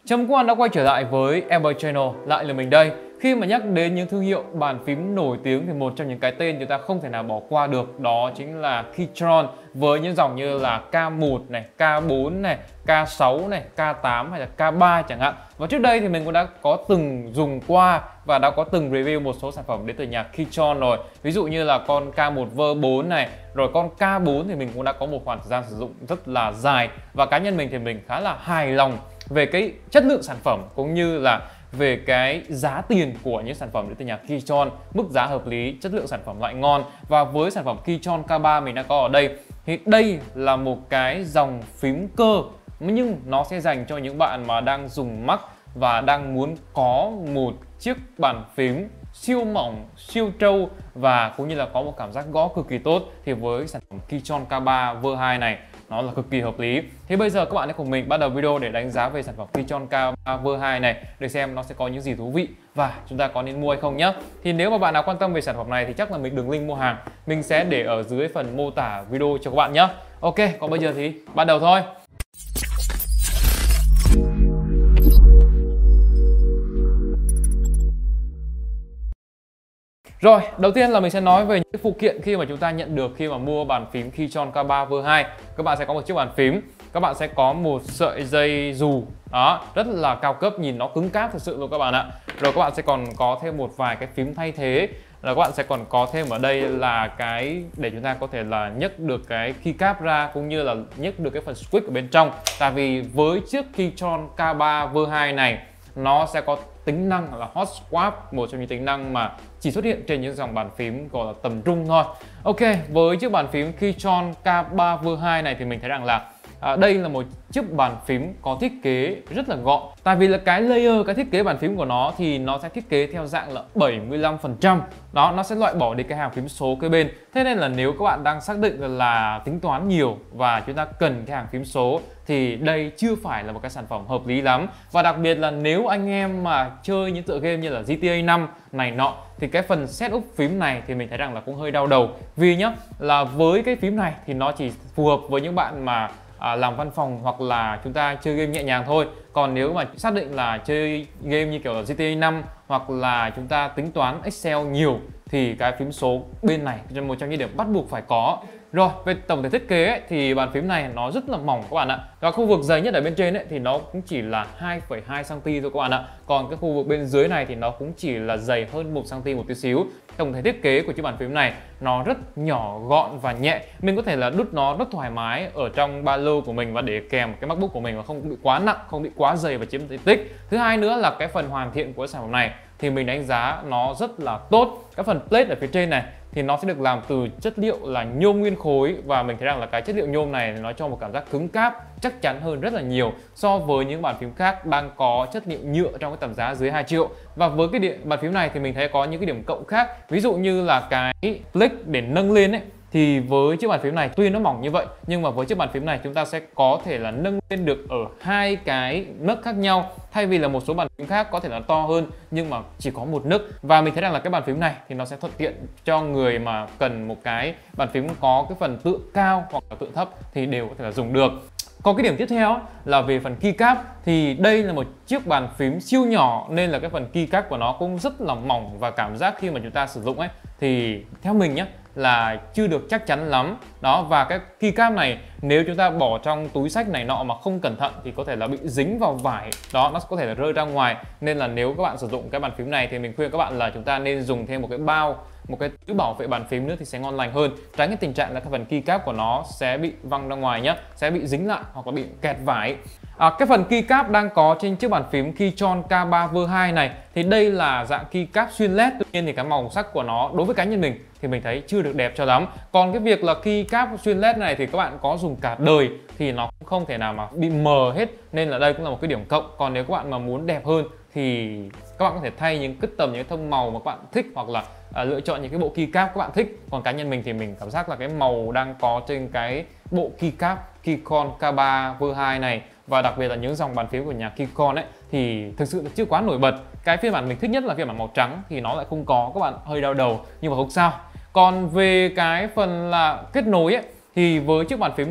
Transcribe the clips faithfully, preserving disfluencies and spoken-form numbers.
Chào mừng các bạn đã quay trở lại với Ember Channel, lại là mình đây. Khi mà nhắc đến những thương hiệu bàn phím nổi tiếng thì một trong những cái tên chúng ta không thể nào bỏ qua được đó chính là Keychron, với những dòng như là K một này, K bốn này, K sáu này, K tám hay là K ba chẳng hạn. Và trước đây thì mình cũng đã có từng dùng qua và đã có từng review một số sản phẩm đến từ nhà Keychron rồi. Ví dụ như là con K một Verse bốn này, rồi con K bốn thì mình cũng đã có một khoảng thời gian sử dụng rất là dài. Và cá nhân mình thì mình khá là hài lòng về cái chất lượng sản phẩm cũng như là về cái giá tiền của những sản phẩm đến từ nhà Keychron, mức giá hợp lý, chất lượng sản phẩm lại ngon. Và với sản phẩm Keychron K ba mình đang có ở đây thì đây là một cái dòng phím cơ, nhưng nó sẽ dành cho những bạn mà đang dùng Mac và đang muốn có một chiếc bàn phím siêu mỏng, siêu trâu và cũng như là có một cảm giác gõ cực kỳ tốt. Thì với sản phẩm Keychron K ba Verse hai này nó là cực kỳ hợp lý. Thì bây giờ các bạn hãy cùng mình bắt đầu video để đánh giá về sản phẩm Keychron K ba Verse hai này, để xem nó sẽ có những gì thú vị và chúng ta có nên mua hay không nhé. Thì nếu mà bạn nào quan tâm về sản phẩm này thì chắc là mình đường link mua hàng mình sẽ để ở dưới phần mô tả video cho các bạn nhé. Ok, còn bây giờ thì bắt đầu thôi. Rồi, đầu tiên là mình sẽ nói về những phụ kiện khi mà chúng ta nhận được khi mà mua bàn phím Keychron K ba Verse hai. Các bạn sẽ có một chiếc bàn phím, các bạn sẽ có một sợi dây dù đó, rất là cao cấp, nhìn nó cứng cáp thực sự luôn các bạn ạ. Rồi các bạn sẽ còn có thêm một vài cái phím thay thế. Là các bạn sẽ còn có thêm ở đây là cái để chúng ta có thể là nhấc được cái keycap ra, cũng như là nhấc được cái phần switch ở bên trong. Tại vì với chiếc Keychron K ba Verse hai này nó sẽ có tính năng là hot swap, một trong những tính năng mà chỉ xuất hiện trên những dòng bàn phím gọi là tầm trung thôi. Ok, với chiếc bàn phím Keychron K ba Verse hai này thì mình thấy rằng là à, đây là một chiếc bàn phím có thiết kế rất là gọn. Tại vì là cái layer, cái thiết kế bàn phím của nó thì nó sẽ thiết kế theo dạng là bảy mươi lăm phần trăm. Đó, nó sẽ loại bỏ đi cái hàng phím số kế bên. Thế nên là nếu các bạn đang xác định là tính toán nhiều và chúng ta cần cái hàng phím số thì đây chưa phải là một cái sản phẩm hợp lý lắm. Và đặc biệt là nếu anh em mà chơi những tựa game như là G T A năm này nọ thì cái phần setup phím này thì mình thấy rằng là cũng hơi đau đầu. Vì nhá, là với cái phím này thì nó chỉ phù hợp với những bạn mà À, làm văn phòng hoặc là chúng ta chơi game nhẹ nhàng thôi. Còn nếu mà xác định là chơi game như kiểu là G T A năm hoặc là chúng ta tính toán Excel nhiều thì cái phím số bên này là một trong những điểm bắt buộc phải có. Rồi, về tổng thể thiết kế ấy, thì bàn phím này nó rất là mỏng các bạn ạ. Và khu vực dày nhất ở bên trên ấy, thì nó cũng chỉ là hai phẩy hai xăng ti mét thôi các bạn ạ. Còn cái khu vực bên dưới này thì nó cũng chỉ là dày hơn một xăng ti mét một tí xíu. Tổng thể thiết kế của chiếc bàn phím này nó rất nhỏ gọn và nhẹ. Mình có thể là đút nó rất thoải mái ở trong ba lô của mình và để kèm cái MacBook của mình mà không bị quá nặng, không bị quá dày và chiếm diện tích. Thứ hai nữa là cái phần hoàn thiện của sản phẩm này thì mình đánh giá nó rất là tốt. Cái phần plate ở phía trên này thì nó sẽ được làm từ chất liệu là nhôm nguyên khối, và mình thấy rằng là cái chất liệu nhôm này nó cho một cảm giác cứng cáp, chắc chắn hơn rất là nhiều so với những bàn phím khác đang có chất liệu nhựa trong cái tầm giá dưới hai triệu. Và với cái điện bàn phím này thì mình thấy có những cái điểm cộng khác, ví dụ như là cái click để nâng lên ấy, thì với chiếc bàn phím này tuy nó mỏng như vậy nhưng mà với chiếc bàn phím này chúng ta sẽ có thể là nâng lên được ở hai cái nấc khác nhau, thay vì là một số bàn phím khác có thể là to hơn nhưng mà chỉ có một nấc. Và mình thấy rằng là cái bàn phím này thì nó sẽ thuận tiện cho người mà cần một cái bàn phím có cái phần tựa cao hoặc là tựa thấp thì đều có thể là dùng được. Còn cái điểm tiếp theo là về phần keycap, thì đây là một chiếc bàn phím siêu nhỏ nên là cái phần keycap của nó cũng rất là mỏng, và cảm giác khi mà chúng ta sử dụng ấy thì theo mình nhé là chưa được chắc chắn lắm đó. Và cái keycap này nếu chúng ta bỏ trong túi xách này nọ mà không cẩn thận thì có thể là bị dính vào vải đó, nó có thể là rơi ra ngoài. Nên là nếu các bạn sử dụng cái bàn phím này thì mình khuyên các bạn là chúng ta nên dùng thêm một cái bao, một cái túi bảo vệ bàn phím nữa thì sẽ ngon lành hơn, tránh cái tình trạng là cái phần keycap của nó sẽ bị văng ra ngoài nhé, sẽ bị dính lại hoặc là bị kẹt vải. À, cái phần keycap đang có trên chiếc bàn phím Keychron K ba Verse hai này thì đây là dạng keycap xuyên led. Tuy nhiên thì cái màu sắc của nó đối với cá nhân mình thì mình thấy chưa được đẹp cho lắm. Còn cái việc là keycap xuyên led này thì các bạn có dùng cả đời thì nó cũng không thể nào mà bị mờ hết, nên là đây cũng là một cái điểm cộng. Còn nếu các bạn mà muốn đẹp hơn thì các bạn có thể thay những cái tầm, những cái tông màu mà các bạn thích, hoặc là à, lựa chọn những cái bộ keycap các bạn thích. Còn cá nhân mình thì mình cảm giác là cái màu đang có trên cái bộ keycap Keychron K ba Verse hai này, và đặc biệt là những dòng bàn phím của nhà Keychron ấy, thì thực sự là chưa quá nổi bật. Cái phiên bản mình thích nhất là phiên bản màu trắng thì nó lại không có, các bạn hơi đau đầu nhưng mà không sao. Còn về cái phần là kết nối ấy, thì với chiếc bàn phím này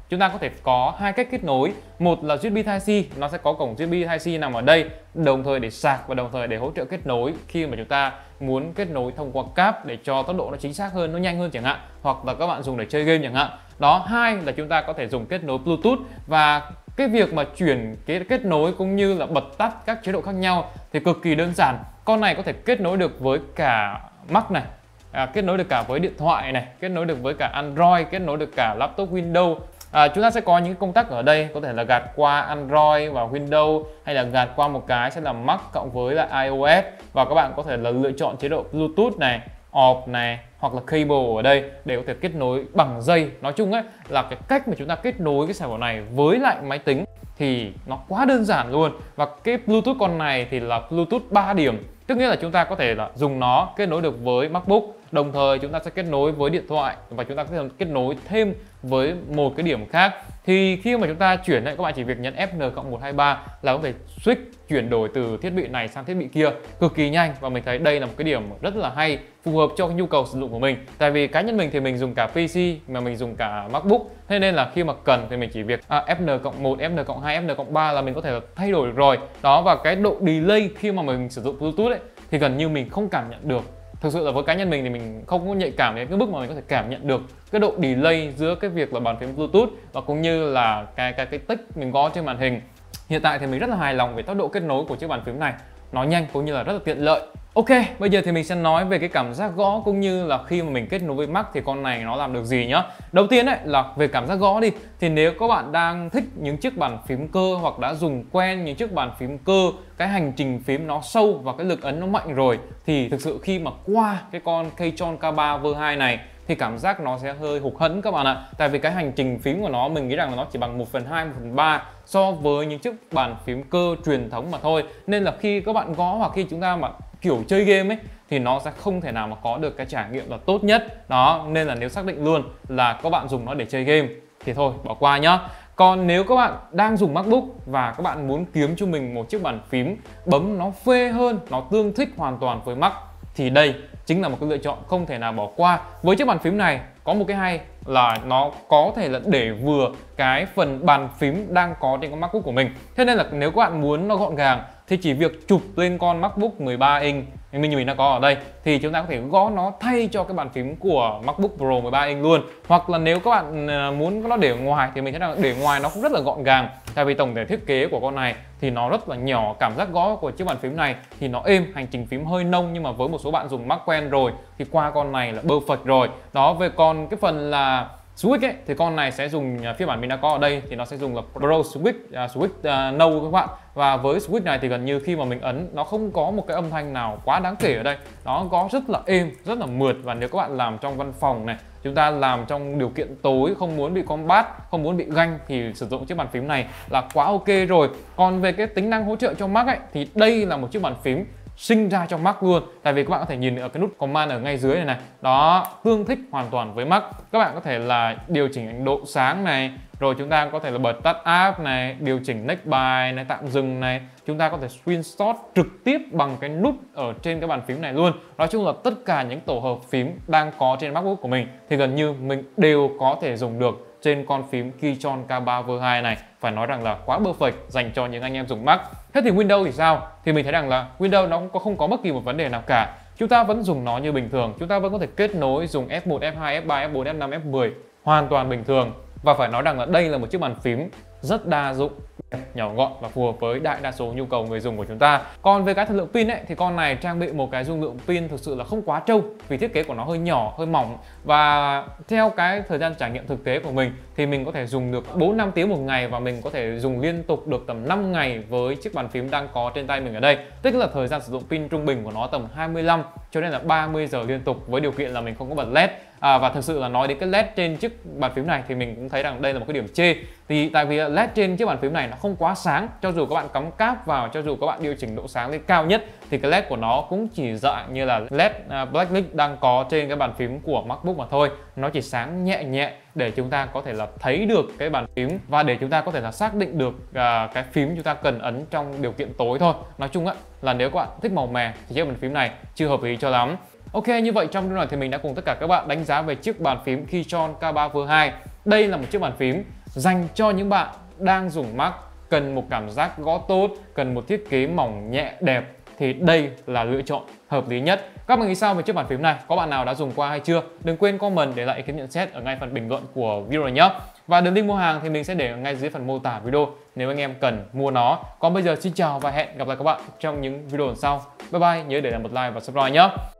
chúng ta có thể có hai cách kết nối. Một là u ét bê Type-C, nó sẽ có cổng u ét bê Type-C nằm ở đây, đồng thời để sạc và đồng thời để hỗ trợ kết nối khi mà chúng ta muốn kết nối thông qua cáp để cho tốc độ nó chính xác hơn, nó nhanh hơn chẳng hạn, hoặc là các bạn dùng để chơi game chẳng hạn. Đó, hai là chúng ta có thể dùng kết nối Bluetooth, và cái việc mà chuyển cái kết nối cũng như là bật tắt các chế độ khác nhau thì cực kỳ đơn giản. Con này có thể kết nối được với cả Mac này, à, kết nối được cả với điện thoại này, kết nối được với cả Android, kết nối được cả laptop Windows. À, chúng ta sẽ có những công tắc ở đây, có thể là gạt qua Android và Windows, hay là gạt qua một cái sẽ là Mac cộng với là iOS, và các bạn có thể là lựa chọn chế độ Bluetooth này, off này, hoặc là cable ở đây để có thể kết nối bằng dây. Nói chung ấy là cái cách mà chúng ta kết nối cái sản phẩm này với lại máy tính thì nó quá đơn giản luôn. Và cái Bluetooth con này thì là Bluetooth ba điểm, tức nghĩa là chúng ta có thể là dùng nó kết nối được với MacBook, đồng thời chúng ta sẽ kết nối với điện thoại, và chúng ta có thể kết nối thêm với một cái điểm khác. Thì khi mà chúng ta chuyển này, các bạn chỉ việc nhấn F N cộng một hai ba là có thể switch, chuyển đổi từ thiết bị này sang thiết bị kia cực kỳ nhanh. Và mình thấy đây là một cái điểm rất là hay, phù hợp cho cái nhu cầu sử dụng của mình. Tại vì cá nhân mình thì mình dùng cả pê xê mà mình dùng cả MacBook, thế nên là khi mà cần thì mình chỉ việc à, F N cộng một, F N cộng hai, F N cộng ba là mình có thể là thay đổi được rồi. Đó, và cái độ delay khi mà mình sử dụng Bluetooth ấy thì gần như mình không cảm nhận được. Thực sự là với cá nhân mình thì mình không có nhạy cảm đến cái mức mà mình có thể cảm nhận được cái độ delay giữa cái việc là bàn phím Bluetooth và cũng như là cái cái cái tích mình có trên màn hình. Hiện tại thì mình rất là hài lòng về tốc độ kết nối của chiếc bàn phím này, nó nhanh cũng như là rất là tiện lợi. Ok, bây giờ thì mình sẽ nói về cái cảm giác gõ cũng như là khi mà mình kết nối với Mac thì con này nó làm được gì nhá. Đầu tiên ấy là về cảm giác gõ đi, thì nếu các bạn đang thích những chiếc bàn phím cơ hoặc đã dùng quen những chiếc bàn phím cơ, cái hành trình phím nó sâu và cái lực ấn nó mạnh rồi, thì thực sự khi mà qua cái con Keychron K ba Verse hai này thì cảm giác nó sẽ hơi hụt hẫng các bạn ạ. Tại vì cái hành trình phím của nó mình nghĩ rằng là nó chỉ bằng một phần hai, một phần ba so với những chiếc bàn phím cơ truyền thống mà thôi. Nên là khi các bạn gõ hoặc khi chúng ta mà kiểu chơi game ấy thì nó sẽ không thể nào mà có được cái trải nghiệm là tốt nhất. Đó, nên là nếu xác định luôn là các bạn dùng nó để chơi game thì thôi bỏ qua nhá. Còn nếu các bạn đang dùng MacBook và các bạn muốn kiếm cho mình một chiếc bàn phím bấm nó phê hơn, nó tương thích hoàn toàn với Mac, thì đây chính là một cái lựa chọn không thể nào bỏ qua. Với chiếc bàn phím này có một cái hay là nó có thể là để vừa cái phần bàn phím đang có trên con MacBook của mình. Thế nên là nếu các bạn muốn nó gọn gàng thì chỉ việc chụp lên con MacBook mười ba inch mình mình đã có ở đây thì chúng ta có thể gõ nó thay cho cái bàn phím của MacBook Pro mười ba inch luôn. Hoặc là nếu các bạn muốn nó để ngoài thì mình thấy là để ngoài nó cũng rất là gọn gàng. Tại vì tổng thể thiết kế của con này thì nó rất là nhỏ, cảm giác gõ của chiếc bàn phím này thì nó êm, hành trình phím hơi nông, nhưng mà với một số bạn dùng Mac quen rồi thì qua con này là perfect rồi. Đó, về còn cái phần là switch ấy thì con này sẽ dùng phiên bản mình đã có ở đây thì nó sẽ dùng là Pro Switch, uh, Switch uh, nâu các bạn. Và với switch này thì gần như khi mà mình ấn nó không có một cái âm thanh nào quá đáng kể ở đây, nó có rất là êm, rất là mượt. Và nếu các bạn làm trong văn phòng này, chúng ta làm trong điều kiện tối, không muốn bị combat, không muốn bị ganh thì sử dụng chiếc bàn phím này là quá ok rồi. Còn về cái tính năng hỗ trợ cho Mac ấy thì đây là một chiếc bàn phím sinh ra trong Mac luôn. Tại vì các bạn có thể nhìn ở cái nút command ở ngay dưới này này, đó, tương thích hoàn toàn với Mac. Các bạn có thể là điều chỉnh độ sáng này, rồi chúng ta có thể là bật tắt app này, điều chỉnh next bài này, tạm dừng này. Chúng ta có thể screenshot trực tiếp bằng cái nút ở trên cái bàn phím này luôn. Nói chung là tất cả những tổ hợp phím đang có trên MacBook của mình thì gần như mình đều có thể dùng được trên con phím Keychron K ba Verse hai này. Phải nói rằng là quá perfect dành cho những anh em dùng Mac. Thế thì Windows thì sao? Thì mình thấy rằng là Windows nó cũng có không có bất kỳ một vấn đề nào cả. Chúng ta vẫn dùng nó như bình thường. Chúng ta vẫn có thể kết nối dùng F một, F hai, F ba, F bốn, F năm, F mười hoàn toàn bình thường. Và phải nói rằng là đây là một chiếc bàn phím rất đa dụng, nhỏ gọn và phù hợp với đại đa số nhu cầu người dùng của chúng ta. Còn về cái thời lượng pin ấy thì con này trang bị một cái dung lượng pin thực sự là không quá trâu, vì thiết kế của nó hơi nhỏ, hơi mỏng. Và theo cái thời gian trải nghiệm thực tế của mình thì mình có thể dùng được bốn năm tiếng một ngày, và mình có thể dùng liên tục được tầm năm ngày với chiếc bàn phím đang có trên tay mình ở đây. Tức là thời gian sử dụng pin trung bình của nó tầm hai mươi lăm cho nên là ba mươi giờ liên tục, với điều kiện là mình không có bật led. À, và thực sự là nói đến cái led trên chiếc bàn phím này thì mình cũng thấy rằng đây là một cái điểm chê. Thì tại vì led trên chiếc bàn phím này nó không quá sáng, cho dù các bạn cắm cáp vào, cho dù các bạn điều chỉnh độ sáng lên cao nhất thì cái led của nó cũng chỉ dạng như là led uh, Blacklight đang có trên cái bàn phím của MacBook mà thôi. Nó chỉ sáng nhẹ nhẹ để chúng ta có thể là thấy được cái bàn phím và để chúng ta có thể là xác định được uh, cái phím chúng ta cần ấn trong điều kiện tối thôi. Nói chung á là nếu các bạn thích màu mè thì chiếc bàn phím này chưa hợp lý cho lắm. Ok, như vậy trong video này thì mình đã cùng tất cả các bạn đánh giá về chiếc bàn phím Keychron K ba Verse hai. Đây là một chiếc bàn phím dành cho những bạn đang dùng Mac, cần một cảm giác gõ tốt, cần một thiết kế mỏng nhẹ đẹp thì đây là lựa chọn hợp lý nhất. Các bạn nghĩ sao về chiếc bàn phím này? Có bạn nào đã dùng qua hay chưa? Đừng quên comment để lại ý kiến nhận xét ở ngay phần bình luận của video này nhé. Và đường link mua hàng thì mình sẽ để ở ngay dưới phần mô tả video nếu anh em cần mua nó. Còn bây giờ xin chào và hẹn gặp lại các bạn trong những video lần sau. Bye bye, nhớ để lại một like và subscribe nhé.